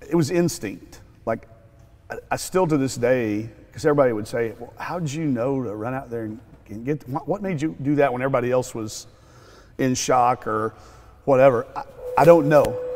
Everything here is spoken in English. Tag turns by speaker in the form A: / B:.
A: it was instinct. Like, I still to this day, because everybody would say, well, how did you know to run out there and get, what made you do that when everybody else was in shock or whatever? I don't know.